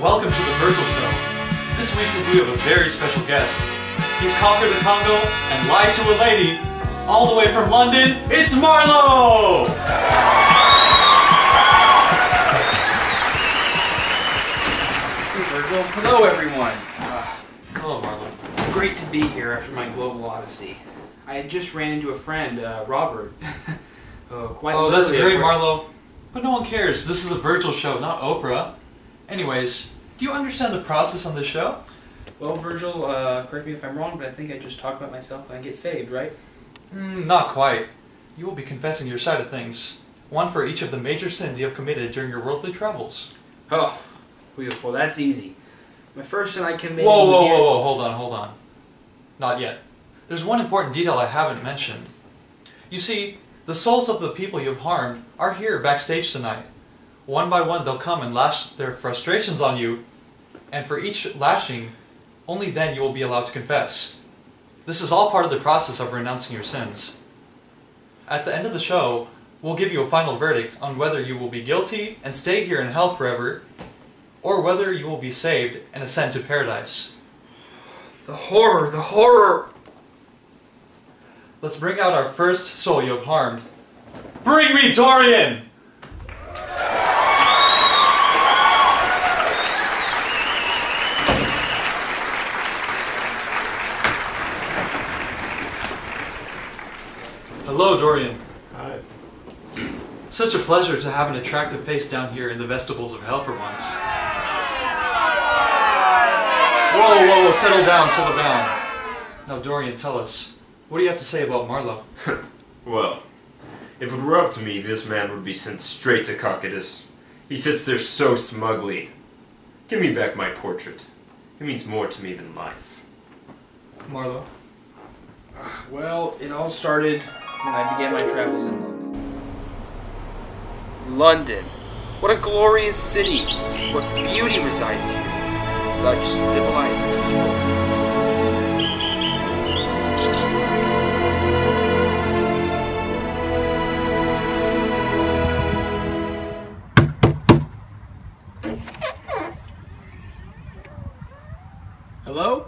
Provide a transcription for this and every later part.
Welcome to the Virgil Show. This week we have a very special guest. He's conquered the Congo and lied to a lady. All the way from London, it's Marlo! Hey Virgil. Hello everyone. Hello Marlo. It's great to be here after my global odyssey. I had just ran into a friend, Robert. Oh, that's great, Marlo. But no one cares. This is a Virgil show, not Oprah. Anyways, do you understand the process on this show? Well, Virgil, correct me if I'm wrong, but I think I just talk about myself and I get saved, right? Not quite. You will be confessing your side of things. One for each of the major sins you have committed during your worldly travels. Oh, well, that's easy. My first sin I committed... Whoa, hold on. Not yet. There's one important detail I haven't mentioned. You see, the souls of the people you have harmed are here backstage tonight. One by one they'll come and lash their frustrations on you, and for each lashing, only then you will be allowed to confess. This is all part of the process of renouncing your sins. At the end of the show, we'll give you a final verdict on whether you will be guilty and stay here in hell forever, or whether you will be saved and ascend to paradise. The horror! Let's bring out our first soul you have harmed. Bring me Dorian! Hello, Dorian. Hi. Such a pleasure to have an attractive face down here in the vestibules of hell for once. Whoa, settle down. Now, Dorian, tell us, what do you have to say about Marlo? Well, if it were up to me, this man would be sent straight to Cocytus. He sits there so smugly. Give me back my portrait. It means more to me than life. Marlo? Well, it all started when I began my travels in London. London. What a glorious city. What beauty resides here. Such civilized people. Hello?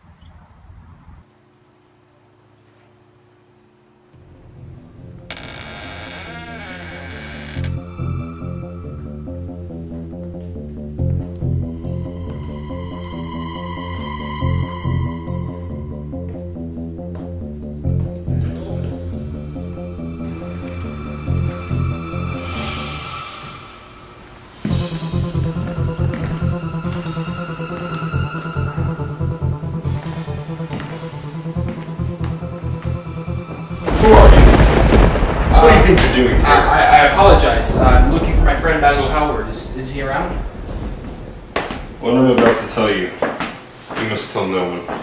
What do you think you're doing here? I apologize. I'm looking for my friend Basil Howard. Is he around? What I'm about to tell you, you must tell no one.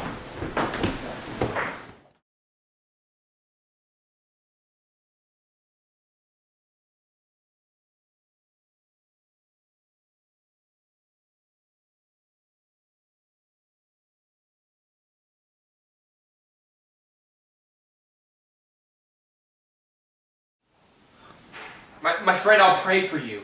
My friend, I'll pray for you.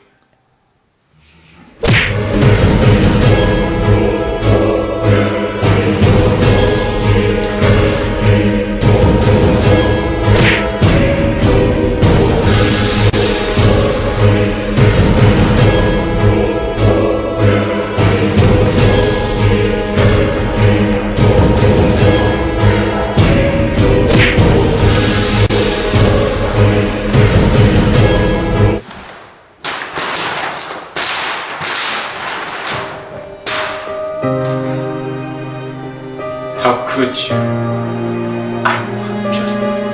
How could you? I will have justice.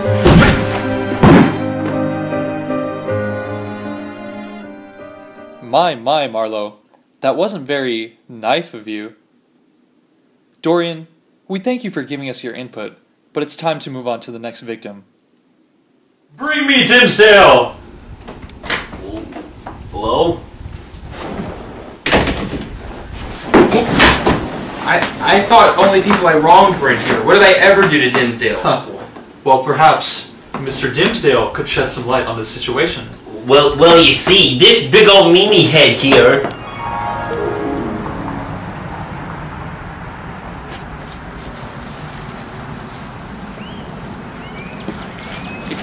My, Marlo. That wasn't very nice of you. Dorian, we thank you for giving us your input, but it's time to move on to the next victim. Bring me Dimsdale! Hello? I thought only people I wronged were in here. What did I ever do to Dimsdale? Well, perhaps Mr. Dimsdale could shed some light on this situation. Well, you see, this big old meanie head here...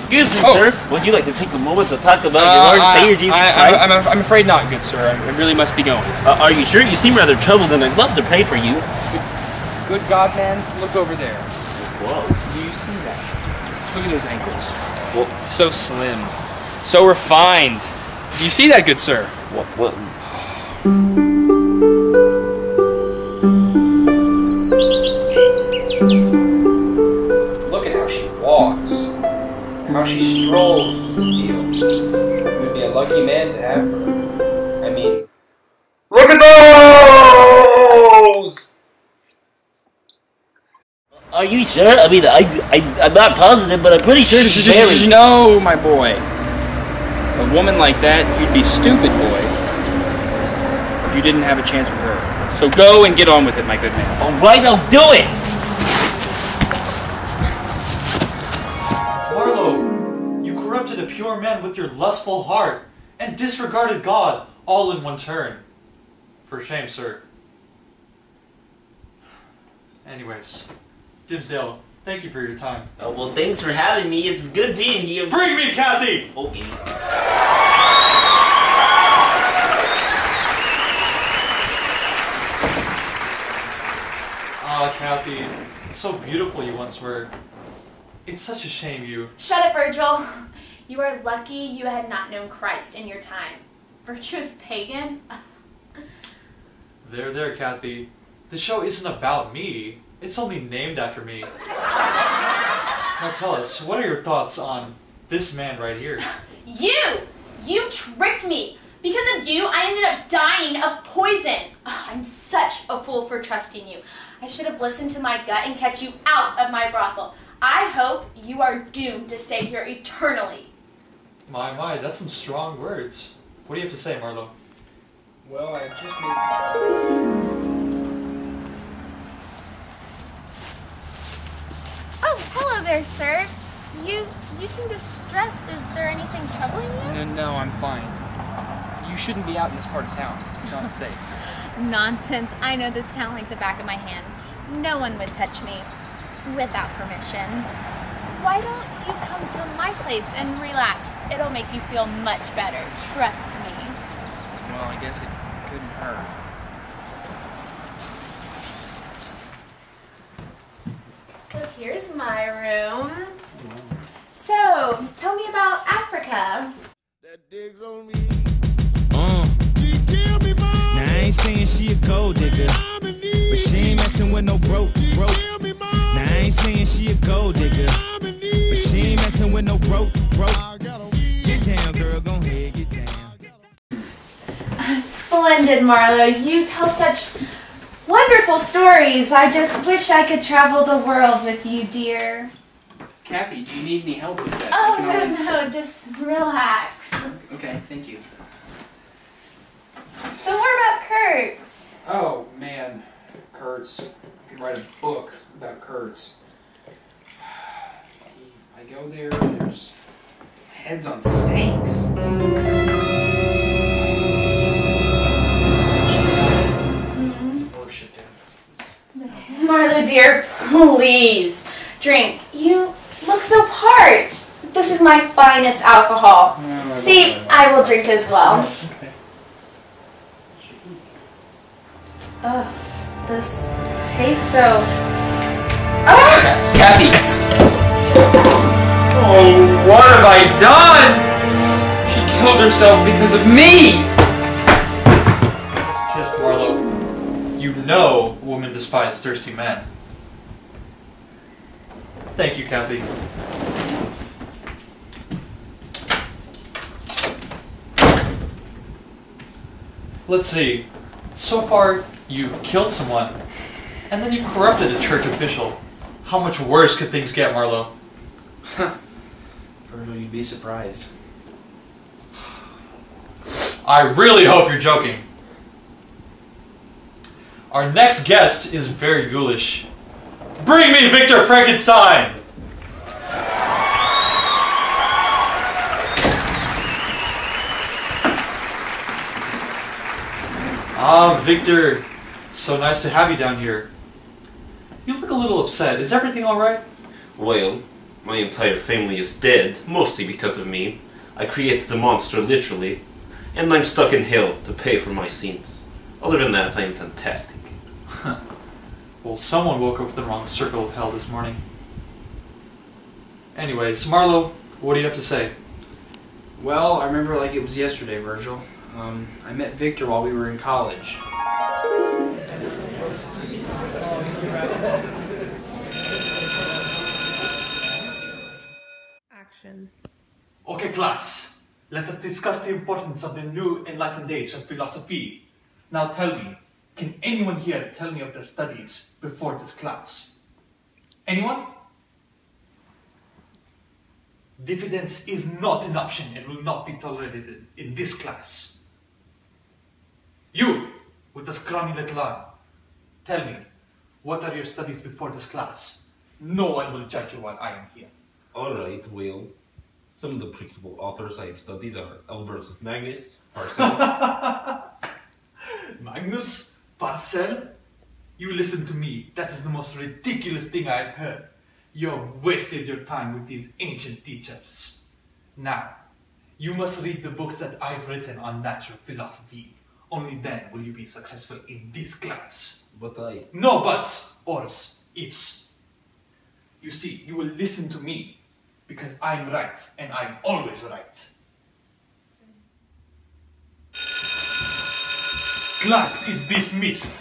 Excuse me, sir. Would you like to take a moment to talk about your Lord and Savior Jesus Christ? I'm afraid not, good sir. I really must be going. Are you sure? You seem rather troubled, and I'd love to pray for you. Good God, man, look over there. Whoa. Do you see that? Look at those ankles. Well, so slim. So refined. Do you see that, good sir? What? Look at how she walks. How she strolls through the field. You would be a lucky man to have her. I mean, look at those! Are you sure? I mean, I'm not positive, but I'm pretty sure she's married. No, my boy. A woman like that, you'd be stupid, boy. If you didn't have a chance with her. So go and get on with it, my good man. All right, I'll do it. Marlowe, you corrupted a pure man with your lustful heart and disregarded God all in one turn. For shame, sir. Anyways, Dimsdale, thank you for your time. Oh, well, thanks for having me. It's good being here. Bring me Kathy! Okay. Ah, Kathy, so beautiful you once were. It's such a shame you... Shut up, Virgil. You are lucky you had not known Christ in your time. Virtuous pagan? There, Kathy. The show isn't about me. It's only named after me. Now tell us, what are your thoughts on this man right here? You tricked me! Because of you, I ended up dying of poison! Oh, I'm such a fool for trusting you. I should have listened to my gut and kept you out of my brothel. I hope you are doomed to stay here eternally. My, that's some strong words. What do you have to say, Marlowe? Well, I just made... Oh, hello there, sir. You seem distressed. Is there anything troubling you? No, I'm fine. You shouldn't be out in this part of town. It's not safe. Nonsense. I know this town like the back of my hand. No one would touch me without permission. Why don't you come to my place and relax? It'll make you feel much better. Trust me. Well, I guess it couldn't hurt. So here's my room. So, tell me about Africa. That digs on me. Now I ain't saying she a gold digger, but she ain't messing with no broke. Now I ain't saying she a gold digger, but she ain't messing with no broke. Get down, girl, go ahead, get down. Splendid, Marlowe. You tell such wonderful stories. I just wish I could travel the world with you, dear. Kathy, do you need any help with that? Oh, no, just relax. Okay, thank you. So what about Kurtz? Oh, man. Kurtz. I could write a book about Kurtz. I go there and there's heads on stakes. Worship him. Marlowe, dear, please drink. You look so parched. This is my finest alcohol. See, I will drink as well. Okay. Oh, this tastes so... Kathy! Oh, what have I done? She killed herself because of me! Tisk, Marlowe. You know women despise thirsty men. Thank you, Kathy. Let's see. So far, you've killed someone, and then you've corrupted a church official. How much worse could things get, Marlowe? Virgil, you'd be surprised. I really hope you're joking. Our next guest is very ghoulish. Bring me Victor Frankenstein! Ah, Victor. So nice to have you down here. You look a little upset. Is everything alright? Well, My entire family is dead, mostly because of me. I created the monster, literally. And I'm stuck in hell to pay for my sins. Other than that, I am fantastic. Well, someone woke up with the wrong circle of hell this morning. Anyways, Marlo, what do you have to say? Well, I remember like it was yesterday, Virgil. I met Victor while we were in college. Action. Okay, class. Let us discuss the importance of the new enlightened age of philosophy. Now tell me, can anyone here tell me of their studies before this class? Anyone? Diffidence is not an option and will not be tolerated in this class. You, with the scrawny little arm, tell me, what are your studies before this class? No one will judge you while I am here. Alright, well, some of the principal authors I have studied are Albert Magnus, Aracelli. Magnus? Parcel? You listen to me. That is the most ridiculous thing I have heard. You have wasted your time with these ancient teachers. Now, you must read the books that I've written on natural philosophy. Only then will you be successful in this class. But I... No buts, ors, ifs. You see, you will listen to me because I'm right and I'm always right. Class is dismissed.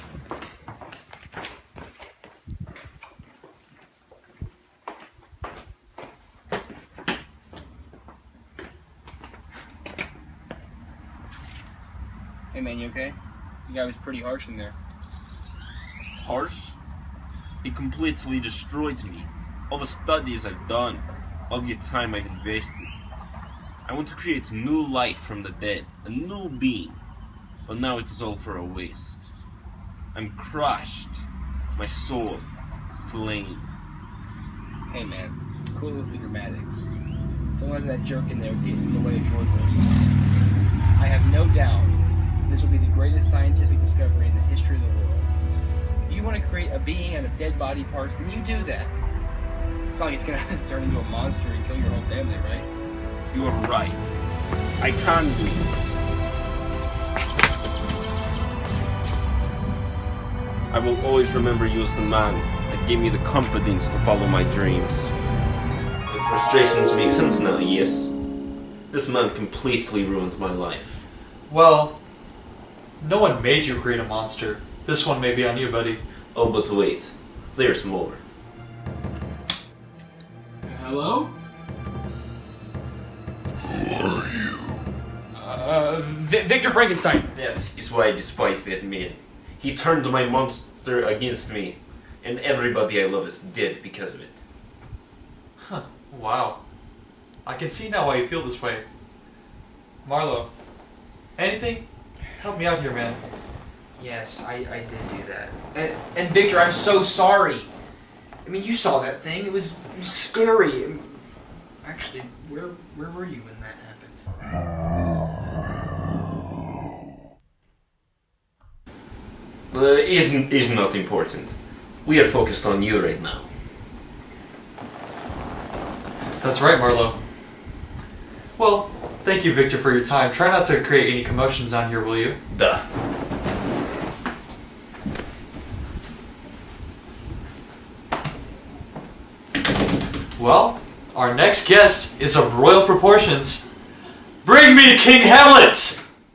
Hey man, you okay? The guy was pretty harsh in there. Harsh? He completely destroyed me. All the studies I've done, all the time I've invested. I want to create a new life from the dead, a new being. But now it is all for a waste. I'm crushed, my soul slain. Hey man, cool with the dramatics. Don't let that jerk in there get in the way of your dreams. I have no doubt this will be the greatest scientific discovery in the history of the world. If you want to create a being out of dead body parts, then you do that. It's not like it's gonna turn into a monster and kill your whole family, right? You are right. I can do this. I will always remember you as the man that gave me the confidence to follow my dreams. The frustrations make sense now, yes? This man completely ruined my life. Well, no one made you create a monster. This one may be on you, buddy. Oh, but wait. There's more. Hello? Victor Frankenstein. That is why I despise that man. He turned my monster against me, and everybody I love is dead because of it. Huh. Wow. I can see now why you feel this way. Marlo, anything? Help me out here, man. Yes, I did do that. And Victor, I'm so sorry. I mean, you saw that thing. It was scary. Actually, where were you when that happened? Is not important. We are focused on you right now. That's right, Marlo. Well, thank you, Victor, for your time. Try not to create any commotions down here, will you? Duh. Well, our next guest is of royal proportions. Bring me King Hamlet!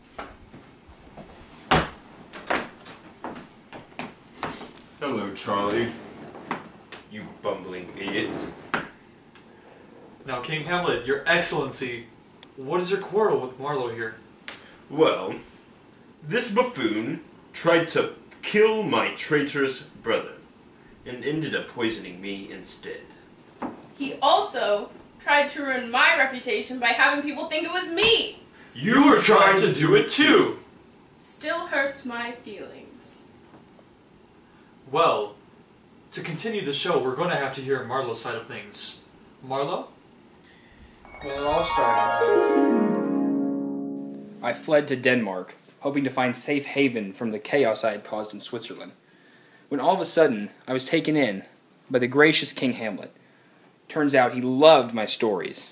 Hello, Charlie. You bumbling idiot. Now, King Hamlet, your excellency, what is your quarrel with Marlo here? Well, this buffoon tried to kill my traitorous brother and ended up poisoning me instead. He also tried to ruin my reputation by having people think it was me. You were trying to do it too! Still hurts my feelings. Well, to continue the show, we're going to have to hear Marlo's side of things. Marlo? Well, it all started. I fled to Denmark, hoping to find safe haven from the chaos I had caused in Switzerland. When all of a sudden, I was taken in by the gracious King Hamlet. Turns out he loved my stories.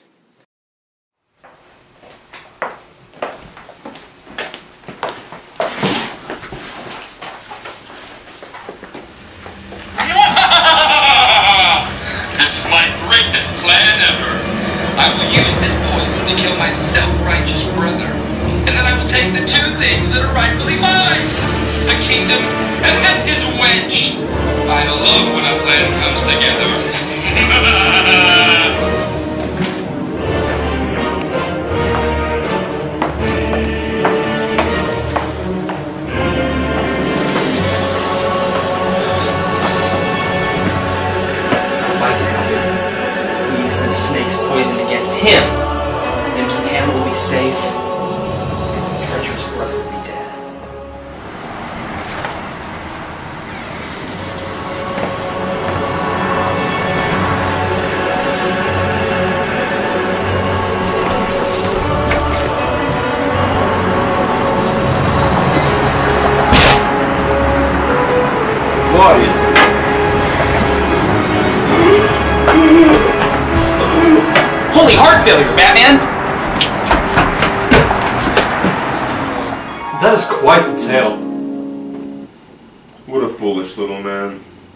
This is my greatest plan ever. I will use this poison to kill my self-righteous brother. And then I will take the two things that are rightfully mine. The kingdom and his wench. I love when a plan comes together. Snake's poison against him, and King Hamlet will be safe, because his treacherous brother will be dead. Claudius. Holy heart failure, Batman! That is quite the tale. What a foolish little man.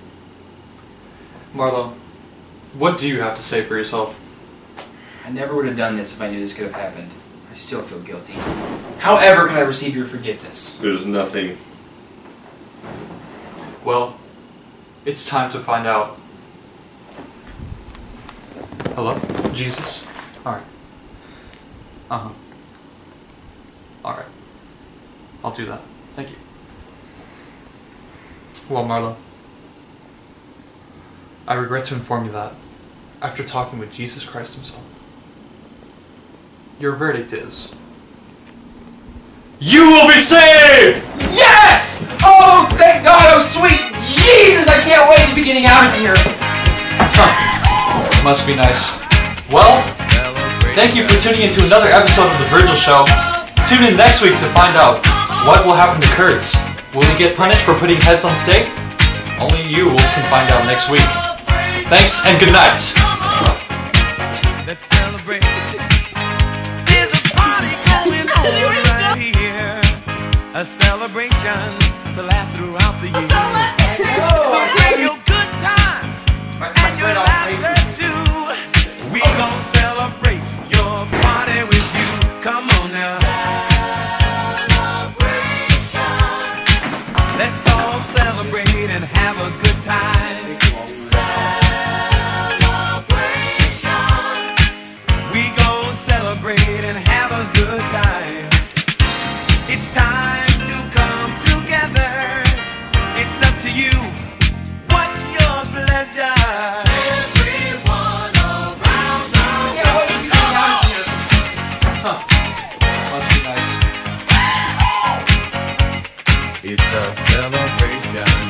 Marlo, what do you have to say for yourself? I never would have done this if I knew this could have happened. I still feel guilty. However can I receive your forgiveness? There's nothing. Well, it's time to find out. Hello? Jesus? Alright. Uh-huh. Alright. I'll do that. Thank you. Well, Marlo, I regret to inform you that, after talking with Jesus Christ himself, your verdict is... You will be saved! Yes! Oh, thank God! Oh, sweet Jesus! I can't wait to be getting out of here! Huh. Must be nice. Well, thank you for tuning into another episode of The Virgil Show. Tune in next week to find out what will happen to Kurtz. Will he get punished for putting heads on stake? Only you can find out next week. Thanks and good night. Let's celebrate. There's a party going on right here. A celebration to last throughout the year. So bring your good times and your laughter too. We gon' celebrate your party with you. Come on now. Let's all celebrate and have a good time. We gon' celebrate and have a good time. It's time to come together. It's up to you. What's your pleasure? Everyone around the world. Huh. Must be nice. It's a celebration.